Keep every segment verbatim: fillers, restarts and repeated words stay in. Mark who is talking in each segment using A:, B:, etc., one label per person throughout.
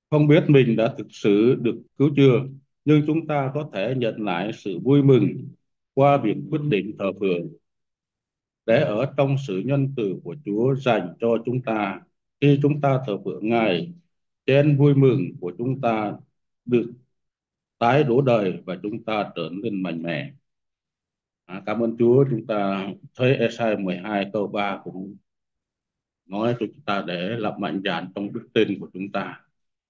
A: Không biết mình đã thực sự được cứu chưa, nhưng chúng ta có thể nhận lại sự vui mừng qua việc quyết định thờ phượng, để ở trong sự nhân từ của Chúa dành cho chúng ta. Khi chúng ta thờ phượng Ngài, trên vui mừng của chúng ta được tái đổ đời và chúng ta trở nên mạnh mẽ. À, cảm ơn Chúa. Chúng ta thấy Ê-sai mười hai câu ba cũng nói cho chúng ta để lập mạnh dạn trong đức tin của chúng ta,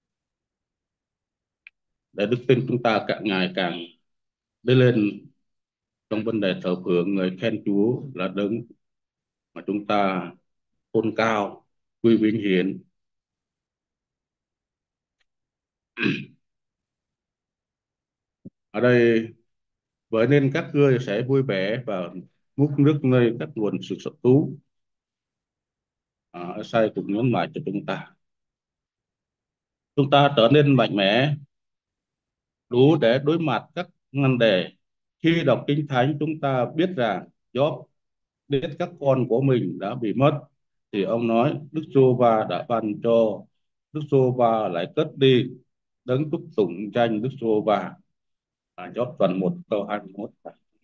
A: để đức tin chúng ta càng ngày càng đi lên trong vấn đề thờ phượng, người khen Chúa là đấng mà chúng ta tôn cao, quy vinh hiển. Ở đây, vậy nên các ngươi sẽ vui vẻ và múc nước nơi các nguồn sự sở cứu. À, sai cũng nhấn mạnh cho chúng ta, chúng ta trở nên mạnh mẽ đủ để đối mặt các nan đề. Khi đọc Kinh Thánh, chúng ta biết rằng Gióp biết các con của mình đã bị mất, thì ông nói Đức Giê-hô-va đã ban cho, Đức Giê-hô-va lại cất đi, đấng chúc tụng danh Đức Giê-hô-va. À, Gióp phần một câu hai mươi mốt.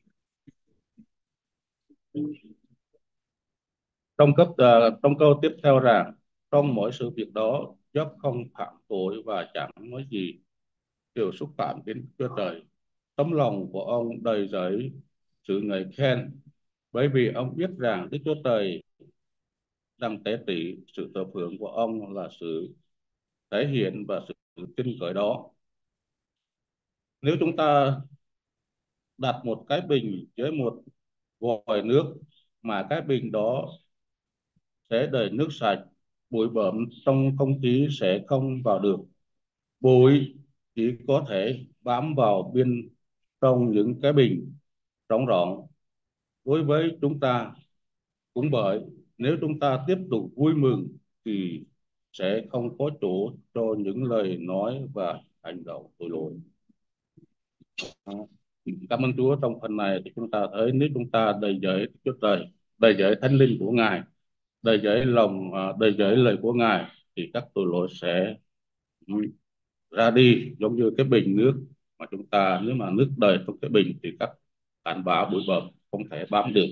A: Trong cấp ờ, trong câu tiếp theo rằng trong mỗi sự việc đó Gióp không phạm tội và chẳng nói gì điều xúc phạm đến Đức Chúa Trời. Tấm lòng của ông đầy dẫy sự ngợi khen, bởi vì ông biết rằng Đức Chúa Trời đang tế trị sự thờ phượng của ông là sự thể hiện và sự tin cậy đó. Nếu chúng ta đặt một cái bình dưới một vòi nước mà cái bình đó sẽ đầy nước sạch, bụi bẩn trong không khí sẽ không vào được. Bụi chỉ có thể bám vào bên trong những cái bình trống rỗng. Đối với chúng ta cũng vậy, nếu chúng ta tiếp tục vui mừng thì sẽ không có chỗ cho những lời nói và hành động tội lỗi. Đó. Cảm ơn Chúa. Trong phần này thì chúng ta thấy nếu chúng ta đầy dẫy Chúa Trời, đầy dẫy Thánh Linh của Ngài, đầy dẫy lòng, à, đầy dẫy lời của Ngài, thì các tội lỗi sẽ ừ, ra đi, giống như cái bình nước mà chúng ta, nếu mà nước đầy trong cái bình thì các cặn bã bụi bẩn không thể bám được.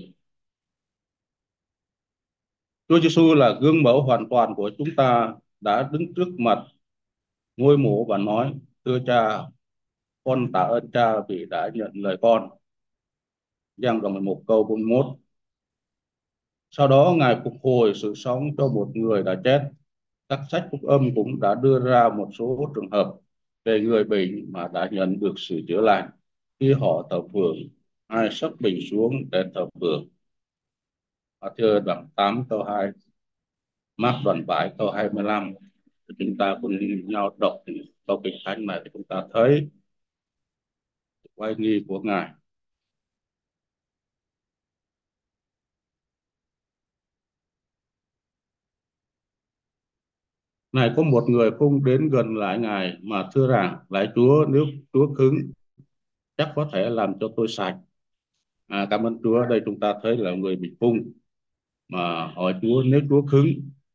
A: Chúa Giêsu là gương mẫu hoàn toàn của chúng ta, đã đứng trước mặt ngôi mộ và nói: thưa Cha, con tạ ơn Cha vì đã nhận lời con. Giăng đoạn mười một câu bốn mươi mốt. Sau đó Ngài phục hồi sự sống cho một người đã chết. Các sách phúc âm cũng đã đưa ra một số trường hợp về người bệnh mà đã nhận được sự chữa lành khi họ thờ phượng. Ai sắp bình xuống để thờ phượng. Matthew đoạn tám câu hai, Mark đoạn bảy câu hai mươi lăm. Chúng ta cùng nhau đọc thì câu kinh thánh này thì chúng ta thấy oai nghi của Ngài. Này có một người phung đến gần lại Ngài mà thưa rằng: lạy Chúa, nếu Chúa khứng, chắc có thể làm cho tôi sạch. À, cảm ơn Chúa. Đây chúng ta thấy là người bị phung mà hỏi Chúa nếu Chúa khứng.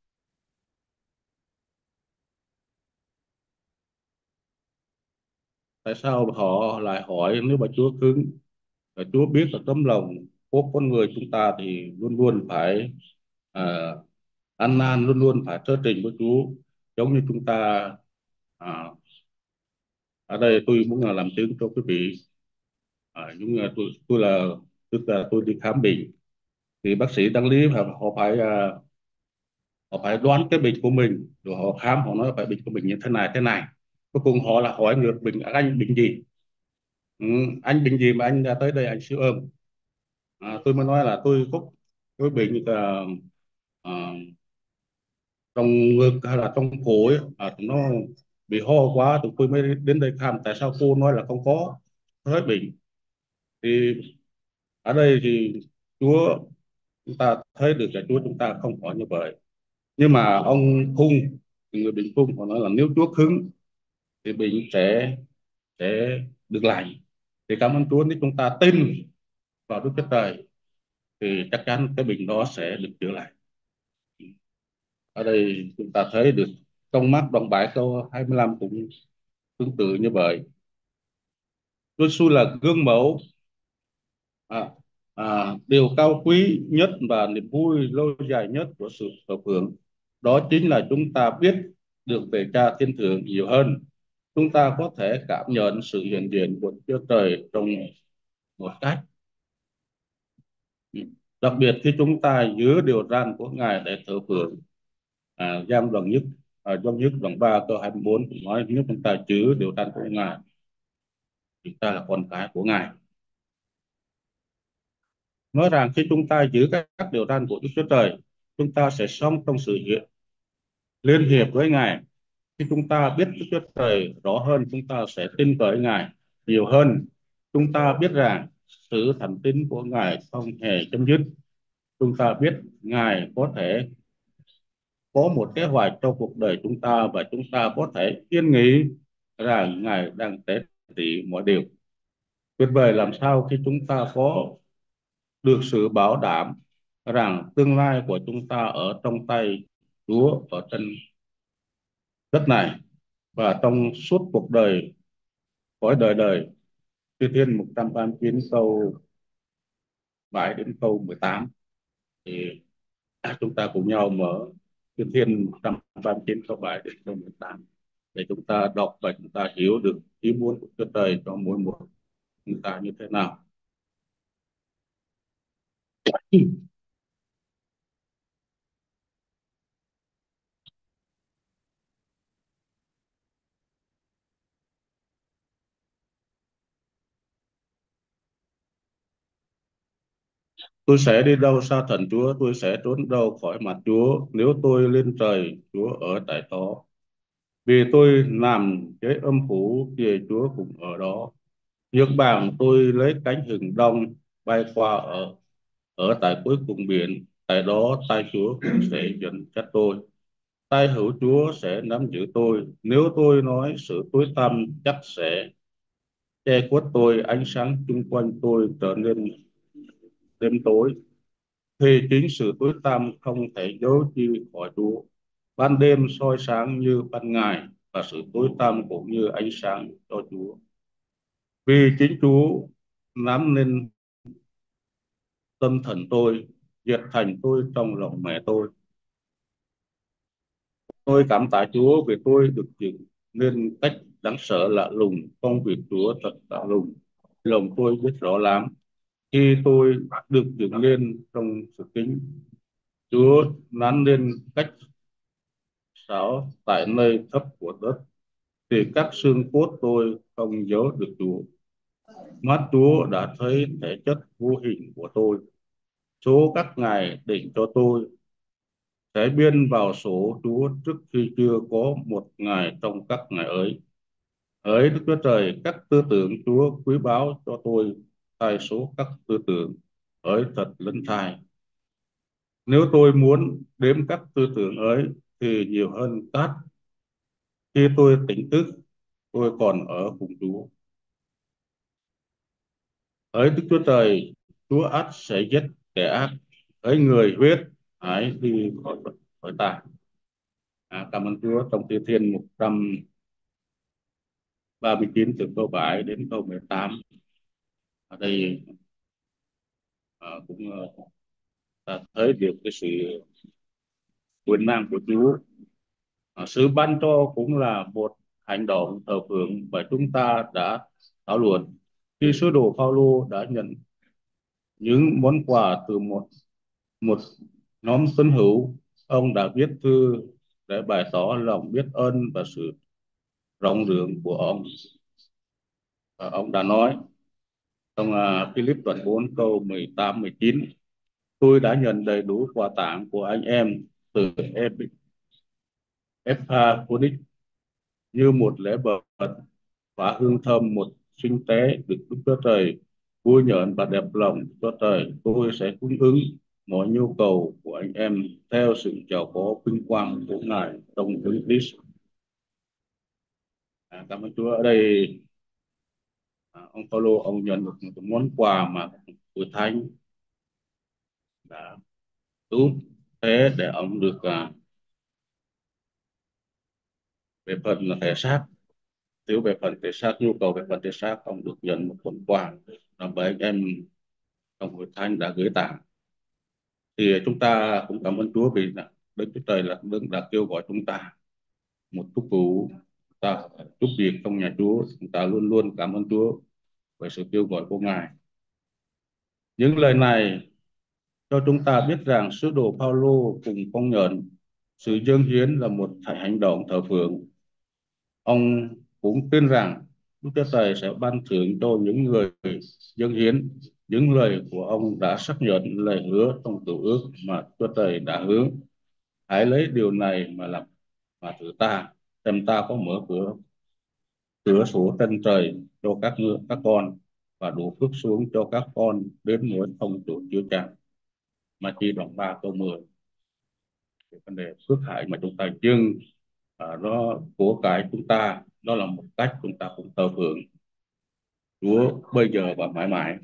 A: Tại sao họ lại hỏi nếu mà Chúa khứng? Và Chúa biết là tấm lòng của con người chúng ta thì luôn luôn phải à, ăn năn, luôn luôn phải thơ trình với Chúa, giống như chúng ta. à, Ở đây tôi muốn là làm chứng cho quý vị. À, những người tôi tôi là tức là tôi đi khám bệnh thì bác sĩ tâm lý họ, họ phải à, họ phải đoán cái bệnh của mình, rồi họ khám, họ nói phải bệnh của mình như thế này thế này. Cuối cùng họ là hỏi ngược bệnh: anh bệnh gì? Ừ, anh bệnh gì mà anh ra tới đây anh siêu âm? À, tôi mới nói là tôi có cái bệnh uh, uh, trong ngực hay là trong phổi, à, nó bị ho quá tụi tôi mới đến đây khám. Tại sao cô nói là không có hết bệnh? Thì ở đây thì Chúa, chúng ta thấy được là Chúa chúng ta không có như vậy. Nhưng mà ông Hung, người bệnh Hung, họ nói là nếu Chúa khứng thì bệnh sẽ sẽ được lành. Thì cảm ơn Chúa, nếu chúng ta tin vào Đức Chúa Trời thì chắc chắn cái bệnh đó sẽ được chữa lành. Ở đây chúng ta thấy được Trong mắt đoạn bảy câu hai mươi lăm cũng tương tự như vậy. Chúa Giêsu là gương mẫu, à, à, điều cao quý nhất và niềm vui lâu dài nhất của sự thờ phượng. Đó chính là chúng ta biết được về Cha Thiên Thượng nhiều hơn. Chúng ta có thể cảm nhận sự hiện diện của Chúa Trời trong một cách, đặc biệt khi chúng ta giữ điều răn của Ngài để thờ phượng. À, giam đoạn nhất, à, Giăng nhất đoạn ba câu hai mươi bốn cũng nói nếu chúng ta giữ điều răn của Ngài, chúng ta là con cái của Ngài. Nói rằng khi chúng ta giữ các, các điều răn của Đức Chúa Trời, chúng ta sẽ sống trong sự hiện liên hiệp với Ngài. Khi chúng ta biết Đức Chúa Trời rõ hơn, chúng ta sẽ tin cậy Ngài nhiều hơn. Chúng ta biết rằng sự thành tín của Ngài không hề chấm dứt. Chúng ta biết Ngài có thể có một kế hoạch cho cuộc đời chúng ta, và chúng ta có thể yên nghĩ rằng Ngài đang tế trị mọi điều. Tuyệt vời làm sao khi chúng ta có được sự bảo đảm rằng tương lai của chúng ta ở trong tay Chúa ở trên đất này và trong suốt cuộc đời, cõi đời đời. Thi Thiên một trăm ba mươi chín câu bảy đến câu mười tám, thì chúng ta cùng nhau mở Thi Thiên một trăm ba mươi chín câu bảy đến câu mười tám để chúng ta đọc và chúng ta hiểu được ý muốn của Chúa Trời cho mỗi một chúng ta như thế nào. Tôi sẽ đi đâu xa thần Chúa, tôi sẽ trốn đâu khỏi mặt Chúa. Nếu tôi lên trời, Chúa ở tại đó. Vì tôi nằm dưới âm phủ thì Chúa cũng ở đó. Nhược bàng tôi lấy cánh hừng đông bay qua ở ở tại cuối cùng biển. Tại đó tay Chúa cũng sẽ dẫn dắt tôi. Tay hữu Chúa sẽ nắm giữ tôi. Nếu tôi nói sự tối tăm chắc sẽ che khuất tôi, ánh sáng chung quanh tôi trở nên đêm tối. Thì chính sự tối tăm không thể giấu chi khỏi Chúa. Ban đêm soi sáng như ban ngày, và sự tối tăm cũng như ánh sáng cho Chúa. Vì chính Chúa nắm nên tâm thần tôi, diệt thành tôi trong lòng mẹ tôi. Tôi cảm tạ Chúa vì tôi được dựng nên cách đáng sợ lạ lùng, công việc Chúa thật lạ lùng. Lòng tôi biết rõ lắm khi tôi được dựng lên trong sự kính. Chúa nắn nên cách xảo tại nơi thấp của đất, thì các xương cốt tôi không giấu được Chúa. Mắt Chúa đã thấy thể chất vô hình của tôi. Số các ngài định cho tôi sẽ biên vào sổ Chúa trước khi chưa có một ngày trong các ngày ấy. Hỡi Đức Chúa Trời, các tư tưởng Chúa quý báu cho tôi thay số các tư tưởng ấy thật lớn thay. Nếu tôi muốn đếm các tư tưởng ấy thì nhiều hơn cát. Khi tôi tỉnh thức, tôi còn ở cùng Chúa. Hỡi Đức Chúa Trời, Chúa ắt sẽ giết kẻ ác. Hỡi người huyết, hãy đi khỏi khỏi ta. À, cảm ơn Chúa. Trong Thi Thiên một trăm ba mươi chín từ câu bảy đến câu mười tám, ở đây à, cũng uh, ta thấy được cái sự quyền năng của Chúa. À, sự ban cho cũng là một hành động thờ phượng, và chúng ta đã thảo luận khi sứ đồ Phaolô đã nhận những món quà từ một một nhóm tín hữu. Ông đã viết thư để bày tỏ lòng biết ơn và sự rộng lượng của ông. Và ông đã nói trong uh, Philip đoạn bốn câu mười tám mười chín: tôi đã nhận đầy đủ quà tặng của anh em từ Epaphroditus như một lễ vật và hương thơm một sinh tế được Đức Chúa Trời vui nhộn và đẹp lòng cho Trời. Tôi sẽ cung ứng mọi nhu cầu của anh em theo sự giàu có vinh quang của Ngài trong Đức Christ. À, cảm ơn Chúa. Ở đây à, ông Phaolô ông nhận được một món quà mà Chúa Thánh đã cứu thế để ông được à, Về phần là thể xác, thiếu về phần thể xác, nhu cầu về phần thể xác, ông được nhận một phần quà là bởi anh em trong hội thánh đã gửi tặng. Thì chúng ta cũng cảm ơn Chúa vì là Đức Chúa Trời là đấng đã kêu gọi chúng ta một phúc vụ, ta giúp việc trong nhà Chúa. Chúng ta luôn luôn cảm ơn Chúa về sự kêu gọi của Ngài. Những lời này cho chúng ta biết rằng sứ đồ Phaolô cùng công nhận sự dâng hiến là một hành động thờ phượng. Ông cũng tin rằng Đức Chúa Trời sẽ ban thưởng cho những người dâng hiến. Những lời của ông đã xác nhận lời hứa trong cựu ước mà Chúa Trời đã hứa. Hãy lấy điều này mà làm mà thử ta, xem ta có mở cửa cửa sổ trên trời cho các ngựa các con và đổ phước xuống cho các con đến mỗi không chỗ chứa chan. Mà chỉ đoạn ba câu mười. Cái vấn đề phước hại mà chúng ta dâng, à, nó của cái chúng ta, nó là một cách chúng ta cũng thờ phượng Chúa bây giờ và mãi mãi.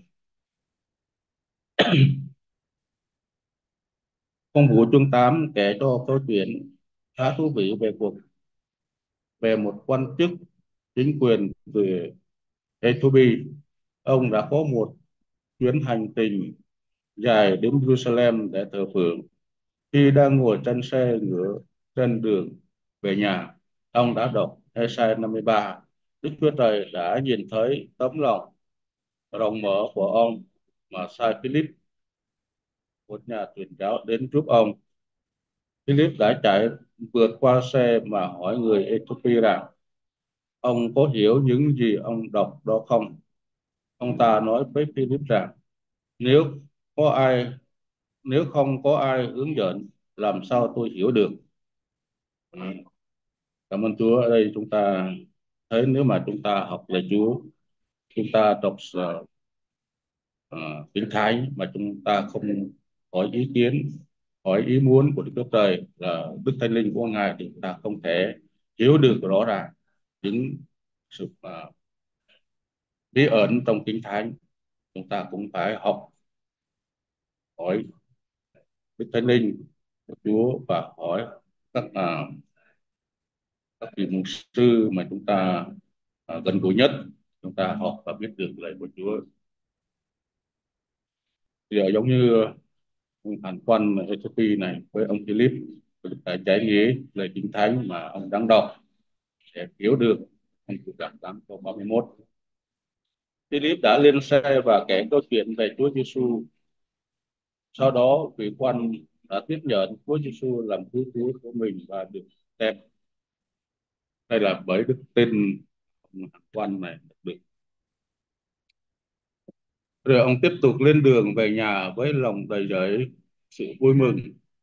A: Công vụ chương tám kể cho câu chuyện khá thú vị về cuộc về một quan chức chính quyền từ Ethiopia. Ông đã có một chuyến hành trình dài đến Jerusalem để thờ phượng. Khi đang ngồi trên xe ngựa trên đường về nhà, ông đã đọc Ê-sai năm mươi ba. Đức Chúa Trời đã nhìn thấy tấm lòng rộng mở của ông mà sai Philip, một nhà truyền giáo, đến giúp ông. Philip đã chạy vượt qua xe mà hỏi người Ethiopia rằng ông có hiểu những gì ông đọc đó không? Ông ta nói với Philip rằng nếu có ai nếu không có ai hướng dẫn, làm sao tôi hiểu được? Ừ. Cảm ơn Chúa. Ở đây chúng ta thấy nếu mà chúng ta học lời Chúa, chúng ta đọc uh, uh, Kinh Thánh mà chúng ta không hỏi ý kiến, hỏi ý muốn của Đức Chúa Trời là Đức Thánh Linh của Ngài, thì chúng ta không thể hiểu được rõ ràng những sự uh, bí ẩn trong Kinh Thánh. Chúng ta cũng phải học hỏi Đức Thánh Linh của Chúa và hỏi các uh, các vị mục sư mà chúng ta uh, gần gũi nhất, chúng ta học và biết được lời của Chúa. Thì uh, giống như hành quan Ethiopia này với ông Philip, tại trải nghiệm lời Kinh Thánh mà ông đang đọc sẽ hiểu được. Ông chủ đoạn tám câu ba mươi mốt. Philip đã lên xe và kể câu chuyện về Chúa Giêsu. Sau đó vị quan đã tiếp nhận Chúa Giêsu làm cứu Chúa của mình và được xem. Đây là bởi đức tin hành quan này được. Rồi ông tiếp tục lên đường về nhà với lòng đầy dẫy sự vui mừng.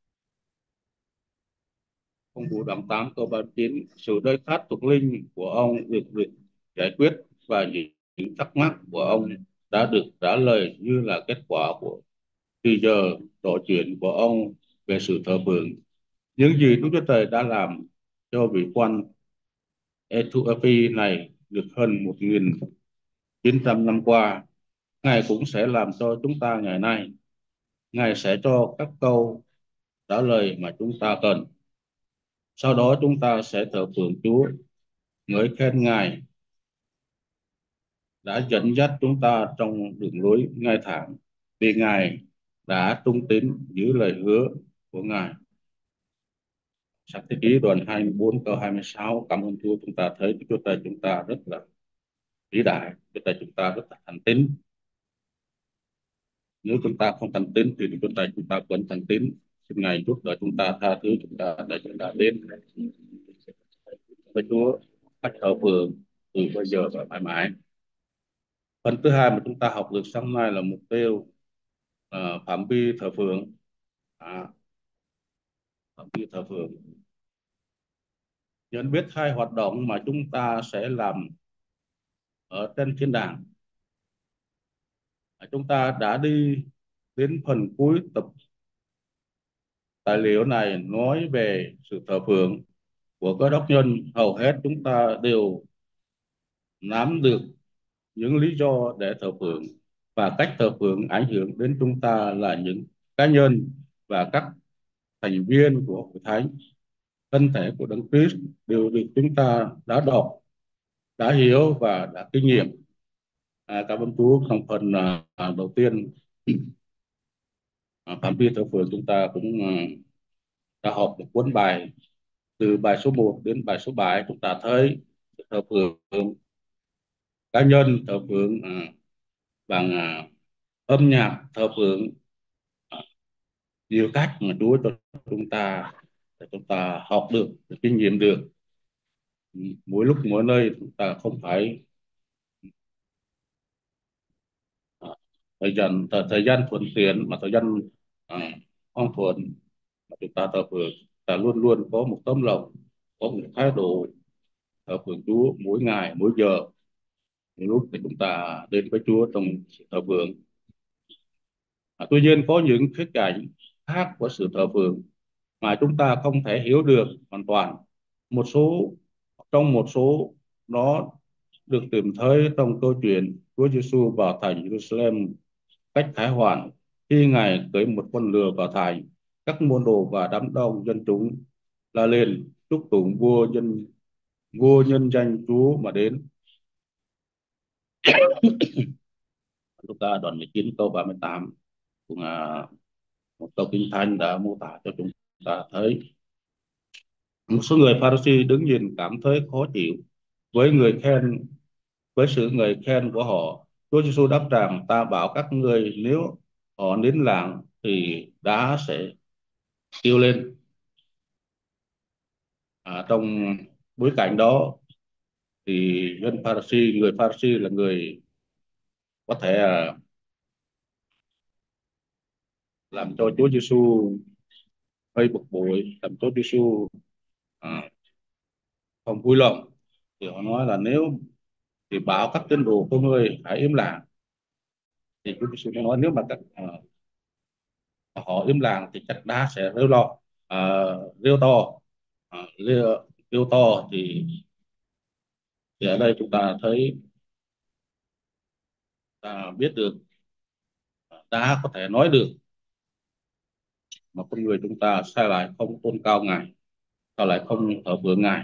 A: Công vụ đoạn tám câu ba mươi chín. Sự đơi thắt thuộc linh của ông được được giải quyết và những thắc mắc của ông đã được trả lời như là kết quả của từ giờ trò chuyện của ông về sự thờ phượng. Những gì Đức Chúa Trời đã làm cho vị quan Ethiopia này được hơn một nghìn chín trăm năm qua, Ngài cũng sẽ làm cho chúng ta ngày nay. Ngài sẽ cho các câu trả lời mà chúng ta cần. Sau đó chúng ta sẽ thờ phượng Chúa, ngợi khen Ngài đã dẫn dắt chúng ta trong đường lối ngay thẳng, vì Ngài đã trung tín giữ lời hứa của Ngài. Sách Thế Ký đoạn hai mươi bốn câu hai mươi sáu. Cảm ơn Chúa, chúng ta thấy Chúa Trời chúng ta rất là vĩ đại, Chúa Trời chúng ta rất là thành tín. Nếu chúng ta không thành tín thì Chúa Trời chúng ta vẫn thành tín. Xin Ngài giúp đỡ chúng ta, tha thứ chúng ta để chúng ta đến với Chúa cách thờ phượng từ bây giờ và mãi mãi. Phần thứ hai mà chúng ta học được sáng nay là mục tiêu uh, phạm vi thờ phượng. À, phạm vi thờ phượng. Nhận biết hai hoạt động mà chúng ta sẽ làm ở trên thiên đàng. À, chúng ta đã đi đến phần cuối tập tài liệu này nói về sự thờ phượng của các đốc nhân. Hầu hết chúng ta đều nắm được những lý do để thờ phượng và cách thờ phượng ảnh hưởng đến chúng ta là những cá nhân và các thành viên của hội thánh. thân thể của Đấng Christ đều được chúng ta đã đọc, đã hiểu và đã kinh nghiệm. À, cảm ơn Chúa. Trong phần à, à, đầu tiên, à, Phạm vi thờ phượng chúng ta cũng à, đã học một cuốn bài từ bài số một đến bài số bảy. Chúng ta thấy thờ phượng cá nhân, thờ phượng à, bằng à, âm nhạc, thờ phượng à, nhiều cách mà Chúa cho chúng ta để chúng ta học được, để kinh nghiệm được. Ừ, mỗi lúc mỗi nơi chúng ta không phải à, thời gian thời, thời gian thuận tiện mà thời gian à, không thuận, mà chúng ta thờ phượng ta luôn luôn có một tấm lòng, có một thái độ thờ phượng Chúa mỗi ngày mỗi giờ. Những lúc thì chúng ta đến với Chúa trong sự thờ phượng. À, tuy nhiên có những khía cạnh khác của sự thờ phượng mà chúng ta không thể hiểu được hoàn toàn. Một số trong một số nó được tìm thấy trong câu chuyện Chúa Giêsu vào thành Jerusalem cách Thái Hoàn. Khi Ngài cưỡi một con lừa vào thành, các môn đồ và đám đông dân chúng la lên chúc tụng vua nhân vua nhân danh Chúa mà đến. Chúng ta đoạn mười chín câu ba mươi tám cũng là một câu kinh thánh đã mô tả cho chúng ta thấy một số người Pharisee đứng nhìn cảm thấy khó chịu với người khen với sự người khen của họ. Chúa Giêsu đáp rằng: ta bảo các ngươi, nếu họ nín lặng thì đá sẽ kêu lên. À, trong bối cảnh đó thì dân Pharisee người Pharisee là người có thể à, làm cho Chúa Giêsu hơi bực bội, làm Chúa Giêsu à, không vui lòng. Thì họ nói là nếu thì bảo các tín đồ của ngươi hãy im lặng. Thì Chúa Giêsu mới nói nếu mà các à, họ im lặng thì chắc đá sẽ reo lo à, reo to à, reo, reo to thì, thì ở đây chúng ta thấy ta biết được đá có thể nói được, mà con người chúng ta sai lại không tôn cao Ngài, sao lại không thờ phượng Ngài?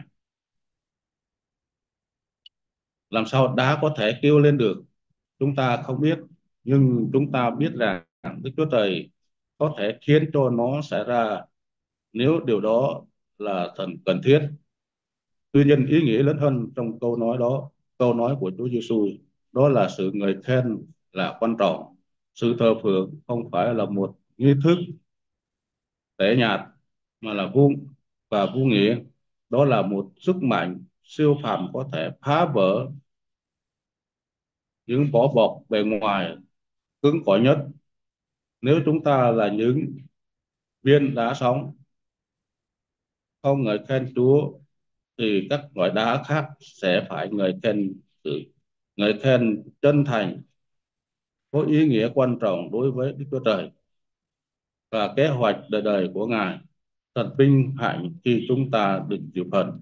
A: Làm sao đá có thể kêu lên được? Chúng ta không biết, nhưng chúng ta biết rằng Đức Chúa Trời có thể khiến cho nó xảy ra nếu điều đó là thần cần thiết. Tuy nhiên ý nghĩa lớn hơn trong câu nói đó, câu nói của Chúa Giêsu, đó là sự ngợi khen là quan trọng. Sự thờ phượng không phải là một nghi thức tẻ nhạt mà là vô và vô nghĩa. Đó là một sức mạnh siêu phàm có thể phá vỡ những vỏ bọc bề ngoài cứng cỏi nhất. Nếu chúng ta là những viên đá sống không ngợi khen Chúa thì các loại đá khác sẽ phải ngợi khen sự ngợi khen chân thành, có ý nghĩa quan trọng đối với Đức Chúa Trời và kế hoạch đời đời của Ngài. Thật vinh hạnh khi chúng ta được chịu phần.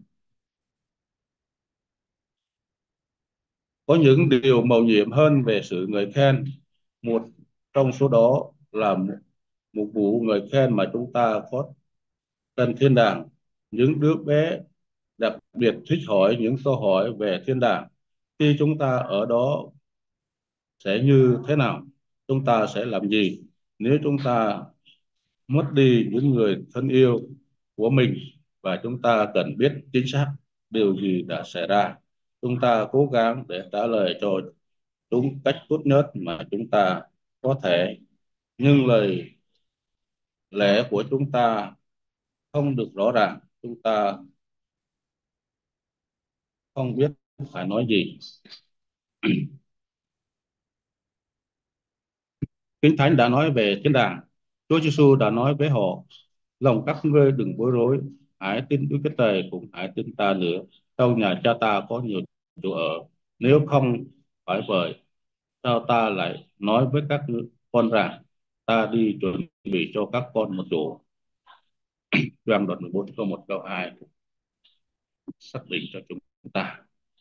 A: Có những điều mầu nhiệm hơn về sự ngợi khen. Một trong số đó là một, một vụ ngợi khen mà chúng ta có cần thiên đàng. Những đứa bé đặc biệt thích hỏi những câu hỏi về thiên đàng. Khi chúng ta ở đó sẽ như thế nào? Chúng ta sẽ làm gì? Nếu chúng ta mất đi những người thân yêu của mình và chúng ta cần biết chính xác điều gì đã xảy ra, chúng ta cố gắng để trả lời cho chúng cách tốt nhất mà chúng ta có thể, nhưng lời lẽ của chúng ta không được rõ ràng, chúng ta không biết phải nói gì. Kinh Thánh đã nói về thiên đàng. Chúa Giêsu đã nói với họ: lòng các ngươi đừng bối rối, hãy tin Đức Chúa Trời cũng hãy tin ta nữa. Trong nhà cha ta có nhiều chỗ ở, nếu không phải vậy, sao ta lại nói với các con rằng ta đi chuẩn bị cho các con một chỗ. Đoạn đoạn mười bốn câu một câu hai xác định cho chúng ta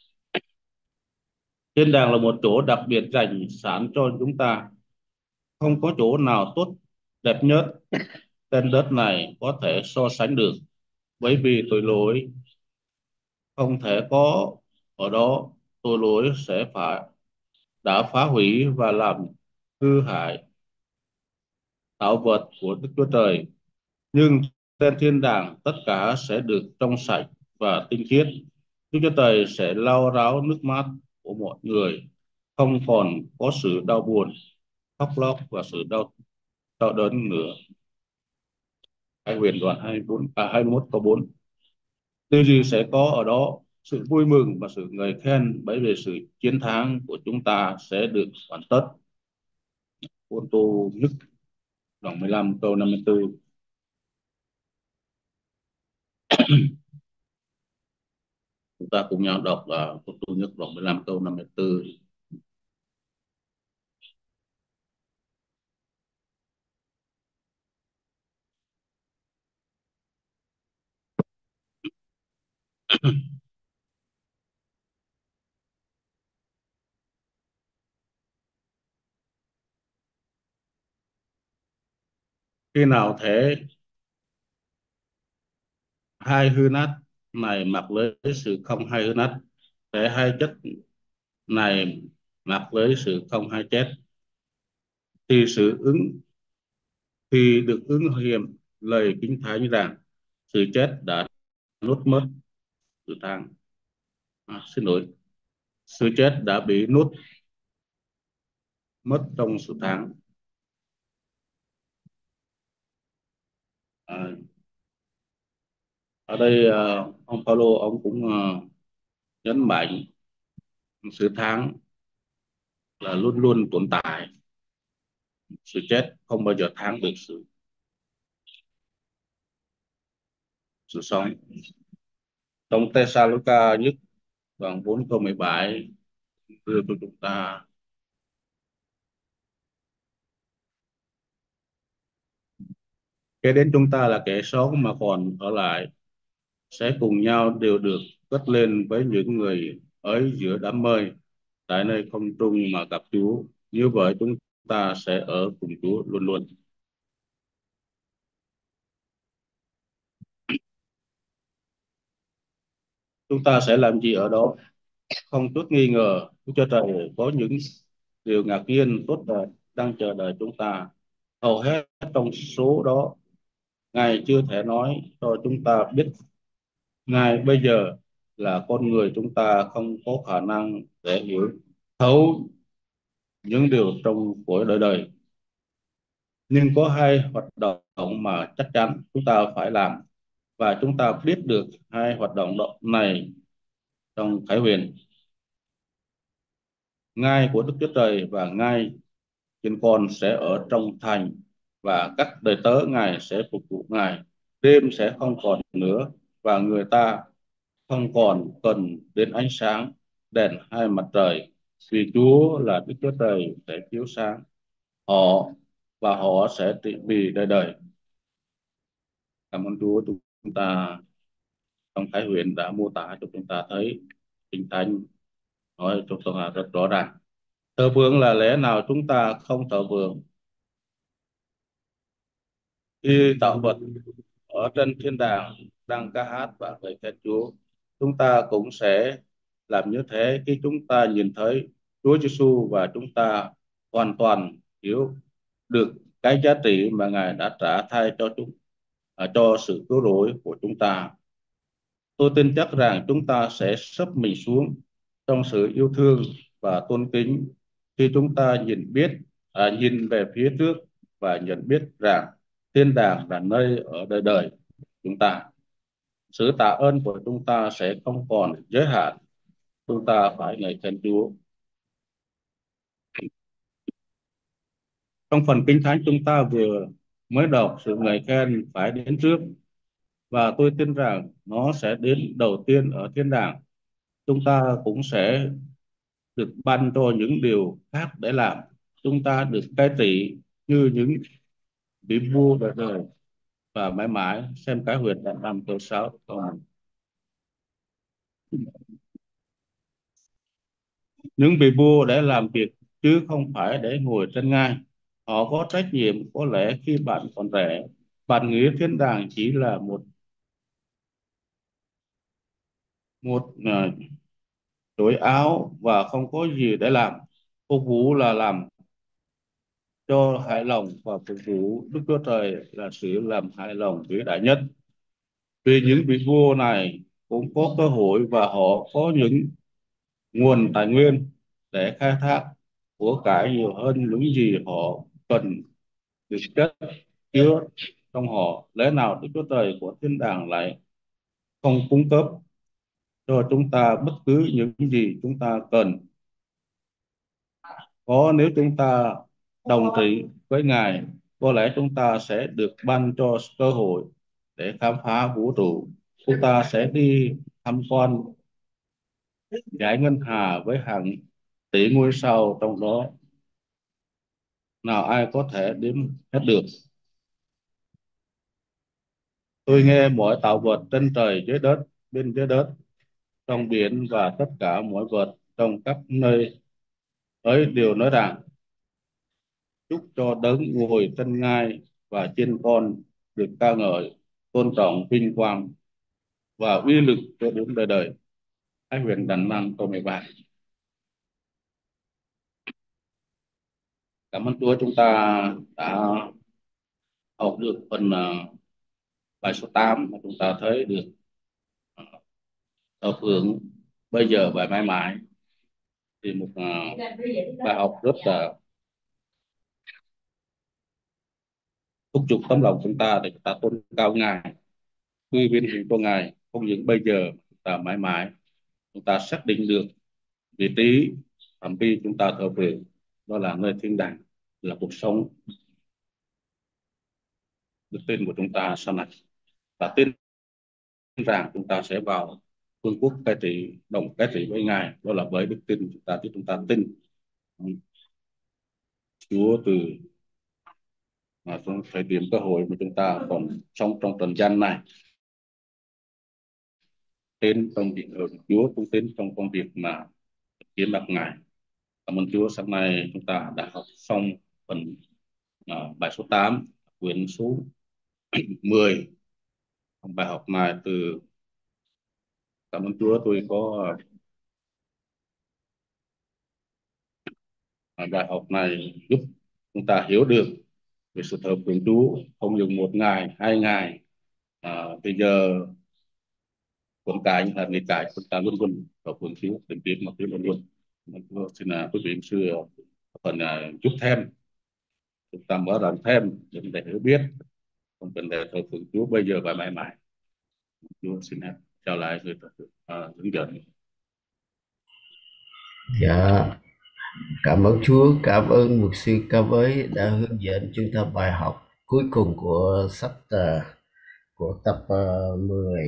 A: thiên đàng là một chỗ đặc biệt dành sẵn cho chúng ta. Không có chỗ nào tốt đẹp nhất trên đất này có thể so sánh được. Bởi vì tội lỗi không thể có ở đó, tội lỗi sẽ phải đã phá hủy và làm hư hại tạo vật của Đức Chúa Trời. Nhưng trên thiên đàng tất cả sẽ được trong sạch và tinh khiết. Đức Chúa Trời sẽ lau ráo nước mắt của mọi người, không còn có sự đau buồn, khóc lóc và sự đau đau đớn nữa. Hai Huyền đoạn hai mươi bốn, à, hai mươi mốt câu bốn. Điều gì sẽ có ở đó? Sự vui mừng và sự ngợi khen, bởi vì sự chiến thắng của chúng ta sẽ được hoàn tất. Ô tô nhất đoạn mười lăm câu năm mươi tư. Chúng ta cùng nhau đọc là ô tô nhất đoạn mười lăm câu năm mươi tư. Khi nào thể hai hư nát này mặc lấy sự không hai hư nát, thể hai chất này mặc lấy sự không hai chết, thì sự ứng thì được ứng nghiệm lời Kinh Thánh rằng sự chết đã nuốt mất sự than. À, xin lỗi, sự chết đã bị nuốt mất trong sự than. À, ở đây à, ông Paulo ông cũng à, nhấn mạnh sự than là luôn luôn tồn tại, sự chết không bao giờ thắng được sự sự sống. Trong Tesalonica nhất đoạn bốn câu mười bảy đưa cho chúng ta: kế đến chúng ta là kẻ sống mà còn ở lại sẽ cùng nhau đều được cất lên với những người ấy giữa đám mây tại nơi không trung mà gặp Chúa. Như vậy chúng ta sẽ ở cùng Chúa luôn luôn. Chúng ta sẽ làm gì ở đó? Không chút nghi ngờ, Đức Chúa Trời có những điều ngạc nhiên tốt đẹp đang chờ đợi chúng ta. Hầu hết trong số đó, Ngài chưa thể nói cho chúng ta biết ngay bây giờ, là con người chúng ta không có khả năng để hiểu thấu những điều trong cuộc đời đời. Nhưng có hai hoạt động mà chắc chắn chúng ta phải làm, và chúng ta biết được hai hoạt động đó này trong Khải Huyền: ngai của Đức Chúa Trời và ngai trên con sẽ ở trong thành, và các đời tớ Ngài sẽ phục vụ Ngài. Đêm sẽ không còn nữa, và người ta không còn cần đến ánh sáng đèn hay mặt trời, vì Chúa là Đức Chúa Trời sẽ chiếu sáng họ, và họ sẽ trị vì đời đời. Cảm ơn Chúa. Chúng ta trong Thái Huyền đã mô tả cho chúng ta thấy Kinh Thánh nói cho chúng ta rất rõ ràng. Thờ phượng là lẽ nào chúng ta không thờ phượng? Khi tạo vật ở trên thiên đàng đang ca hát và ngợi khen Chúa, chúng ta cũng sẽ làm như thế khi chúng ta nhìn thấy Chúa Giêsu, và chúng ta hoàn toàn hiểu được cái giá trị mà Ngài đã trả thay cho chúng, à, cho sự cứu rỗi của chúng ta. Tôi tin chắc rằng chúng ta sẽ sấp mình xuống trong sự yêu thương và tôn kính khi chúng ta nhìn biết à, nhìn về phía trước và nhận biết rằng thiên đàng là nơi ở đời đời chúng ta. Sự tạ ơn của chúng ta sẽ không còn giới hạn. Chúng ta phải ngợi khen Chúa. Trong phần Kinh Thánh chúng ta vừa mới đọc, sự ngợi khen phải đến trước, và tôi tin rằng nó sẽ đến đầu tiên ở thiên đàng. Chúng ta cũng sẽ được ban cho những điều khác để làm. Chúng ta được cai trị như những vị vua đời đời và mãi mãi. Xem Cái Huyệt đoạn năm câu sáu. Còn những vị vua để làm việc chứ không phải để ngồi trên ngai. Họ có trách nhiệm. Có lẽ khi bạn còn trẻ, bạn nghĩ thiên đàng chỉ là một một à, chối áo và không có gì để làm. Phục vụ là làm cho hài lòng, và phục vụ Đức Chúa Trời là sự làm hài lòng vĩ đại nhất. Vì những vị vua này cũng có cơ hội và họ có những nguồn tài nguyên để khai thác của cải nhiều hơn những gì họ cần được chất chứa trong họ. Lẽ nào Đức Chúa Trời của thiên đàng lại không cung cấp cho chúng ta bất cứ những gì chúng ta cần có? Nếu chúng ta đồng trị với Ngài, có lẽ chúng ta sẽ được ban cho cơ hội để khám phá vũ trụ. Chúng ta sẽ đi tham quan dải ngân hà với hàng tỷ ngôi sao trong đó, nào ai có thể đếm hết được. Tôi nghe mọi tạo vật trên trời dưới đất, bên dưới đất, trong biển và tất cả mọi vật trong các nơi ấy đều nói rằng: chúc cho đấng ngồi trên ngai và trên con được ca ngợi, tôn trọng, vinh quang và uy lực cho đến đời đời. Thái huyền đàn năng câu mười ba. Cảm ơn Chúa, chúng ta đã học được phần uh, bài số tám, mà chúng ta thấy được uh, thờ phượng bây giờ và mãi mãi. Thì một uh, bài học rất là thúc giục tấm lòng chúng ta để chúng ta tôn cao Ngài, quy viên hình cho Ngài, không những bây giờ chúng ta mãi mãi. Chúng ta xác định được vị trí phạm vi chúng ta thờ phượng, đó là nơi thiên đàng, là cuộc sống đức tin của chúng ta sau này, và tin rằng chúng ta sẽ vào vương quốc cai trị, đồng cai trị với Ngài. Đó là với đức tin chúng ta, chứ chúng ta tin Chúa từ mà trong thời điểm cơ hội mà chúng ta còn sống trong trần gian này. Tin trong việc ở Chúa, cũng tin trong công việc mà kiến lập Ngài. Cảm ơn Chúa, sáng nay chúng ta đã học xong phần uh, bài số tám, quyển số mười. Bài học này từ cảm ơn Chúa, tôi có uh, bài học này giúp chúng ta hiểu được về sự thờ phượng Chúa, không dùng một ngày, hai ngày. À, bây giờ con cái là nghề cái chúng ta luôn luôn thờ phượng Chúa, đến tiếp mà luôn luôn. Xin là quý vị sư phần uh, chút thêm, chúng ta mở rộng thêm để hiểu biết còn vấn đề thờ phượng Chúa bây giờ và mãi mãi. Chúa xin hãy chào lại người uh, hướng dẫn.
B: Dạ, cảm ơn Chúa, cảm ơn mục sư Cao Với đã hướng dẫn chúng ta bài học cuối cùng của sách uh, của tập uh, mười.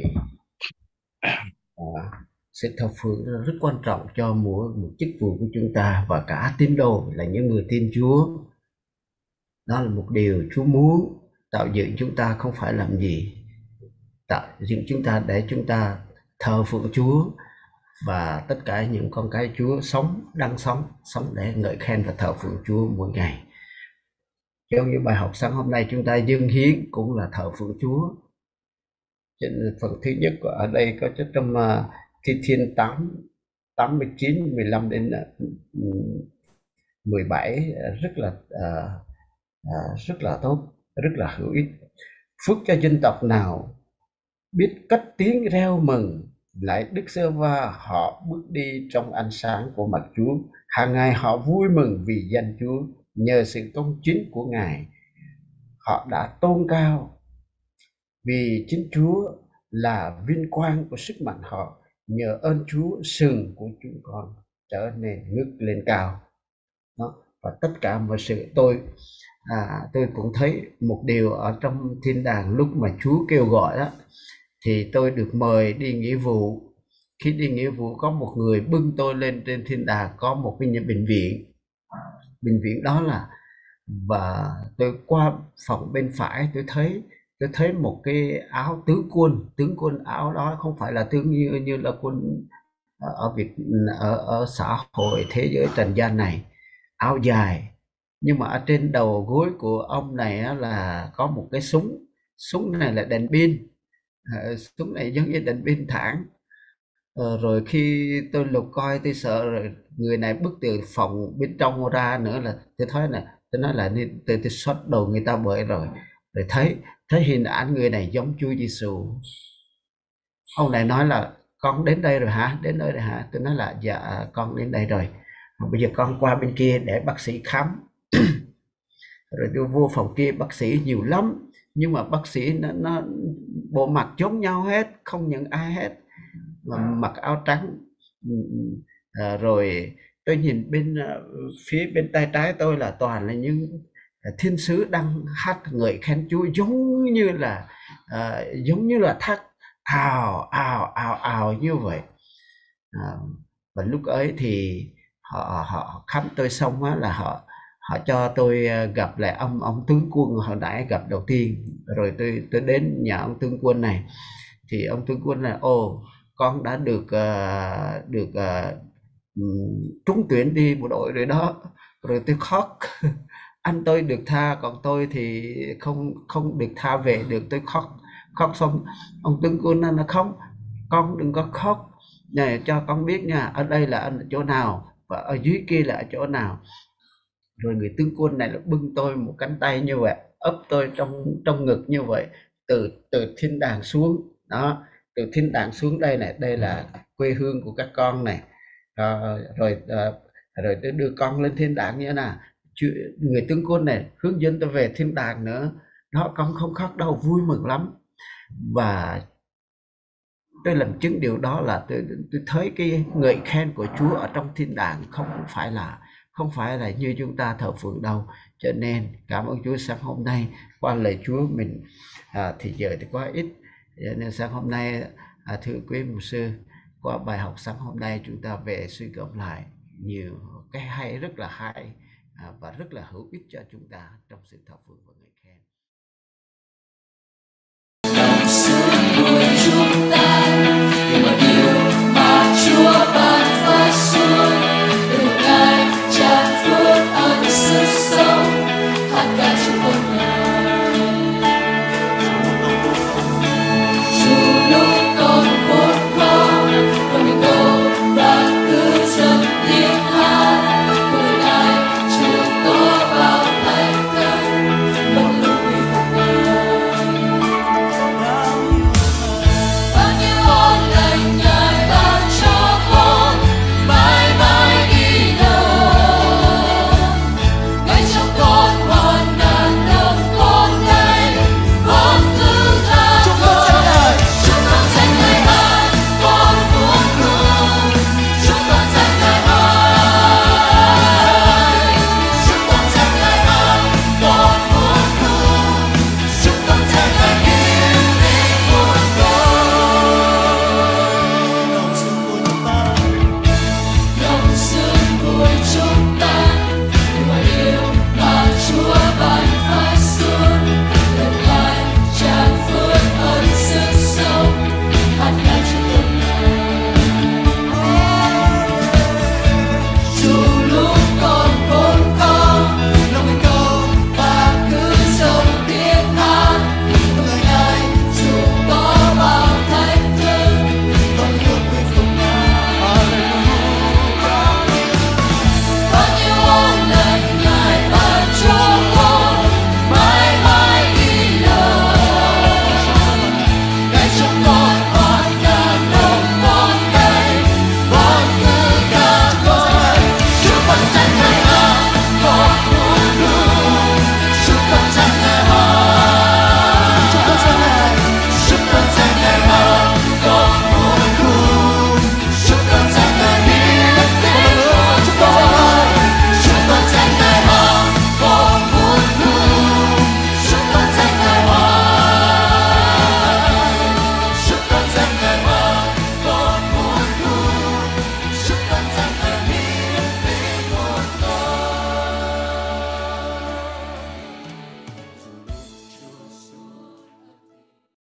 B: Uh, sự thờ phượng rất quan trọng cho mỗi một chức vụ của chúng ta và cả tín đồ là những người tin Chúa. Đó là một điều Chúa muốn tạo dựng chúng ta, không phải làm gì, tạo dựng chúng ta để chúng ta thờ phượng Chúa, và tất cả những con cái Chúa sống, đang sống, sống để ngợi khen và thờ phượng Chúa mỗi ngày. Trong những bài học sáng hôm nay chúng ta dâng hiến cũng là thờ phượng Chúa. Trên phần thứ nhất của ở đây có trong uh, Thi Thiên tám, tám mươi chín, mười lăm đến uh, mười bảy, rất là uh, uh, rất là tốt, rất là hữu ích. Phước cho dân tộc nào biết cất tiếng reo mừng, lại Đức Giê-hô-va họ bước đi trong ánh sáng của mặt Chúa. Hàng ngày họ vui mừng vì danh Chúa, nhờ sự công chính của Ngài họ đã tôn cao, vì chính Chúa là vinh quang của sức mạnh họ. Nhờ ơn Chúa, sừng của chúng con trở nên ngước lên cao. Đó. Và tất cả mọi sự tôi à, tôi cũng thấy một điều ở trong thiên đàng, lúc mà Chúa kêu gọi đó thì tôi được mời đi nghĩa vụ. Khi đi nghĩa vụ có một người bưng tôi lên trên thiên đàng, có một cái bệnh viện. Bệnh viện đó là, và tôi qua phòng bên phải, tôi thấy tôi thấy một cái áo tướng quân. Tướng quân áo đó không phải là tướng như như là quân ở Việt ở ở xã hội thế giới trần gian này, áo dài, nhưng mà ở trên đầu gối của ông này là có một cái súng. Súng này là đèn pin, súng này giống như đèn pin thẳng. Ờ, rồi khi tôi lục coi tôi sợ rồi người này bước từ phòng bên trong ra nữa là tôi thấy là tôi nói là nên tôi, tôi xót đầu người ta bởi rồi rồi thấy thấy hình ảnh người này giống Chúa Giêsu. Ông này nói là con đến đây rồi hả, đến đây rồi hả? Tôi nói là dạ con đến đây rồi. Bây giờ con qua bên kia để bác sĩ khám. Rồi tôi vô phòng kia bác sĩ nhiều lắm, nhưng mà bác sĩ nó, nó bộ mặt giống nhau hết, không nhận ai hết, mà mặc áo trắng. Ừ, ừ. À, rồi tôi nhìn bên à, phía bên tay trái tôi là toàn là những à, thiên sứ đang hát ngợi khen Chúa, giống như là à, giống như là thác ào ào ào ào như vậy. À, và lúc ấy thì họ họ khám tôi xong á là họ họ cho tôi à, gặp lại ông ông tướng quân hồi nãy gặp đầu tiên. Rồi tôi tôi đến nhà ông tướng quân này thì ông tướng quân là ồ con đã được à, được à, ừm, trúng tuyển đi bộ đội rồi đó. Rồi tôi khóc. Anh tôi được tha còn tôi thì không không được tha về được. Tôi khóc khóc xong ông tướng quân nó khóc, con đừng có khóc này, cho con biết nha, ở đây là ở chỗ nào và ở dưới kia là ở chỗ nào. Rồi người tướng quân này là bưng tôi một cánh tay như vậy, ấp tôi trong trong ngực như vậy, từ từ thiên đàng xuống đó, từ thiên đàng xuống đây này, đây là quê hương của các con này. Ờ, rồi ờ, rồi tôi đưa con lên thiên đàng như thế nào. Người tướng quân này hướng dẫn tôi về thiên đàng nữa đó. Con không khóc đâu, vui mừng lắm. Và tôi làm chứng điều đó là tôi tôi thấy cái ngợi khen của Chúa ở trong thiên đàng không phải là không phải là như chúng ta thờ phượng đâu. Cho nên cảm ơn Chúa sáng hôm nay qua lời Chúa mình à, thì giờ thì quá ít. Cho nên sáng hôm nay à, thưa quý mục sư, qua bài học sáng hôm nay chúng ta về suy gẫm lại nhiều cái hay, rất là hay à, và rất là hữu ích cho chúng ta trong sự thờ phượng và ngợi khen.